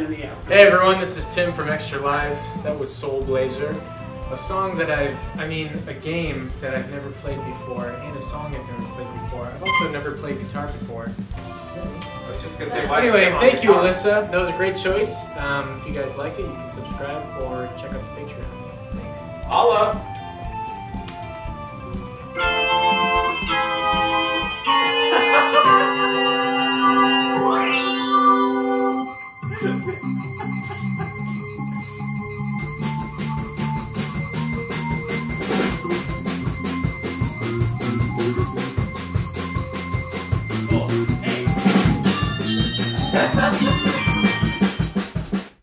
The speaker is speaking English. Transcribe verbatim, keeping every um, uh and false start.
the outro. Hey everyone, this is Tim from Extra Lives. That was Soul Blazer. A song that I've, I mean, a game that I've never played before, and a song I've never played before. I've also never played guitar before. I was just gonna say, why Anyway, Tim on thank you, guitar? Alyssa. That was a great choice. Um, if you guys liked it, you can subscribe or check out the Patreon. Thanks. Holla!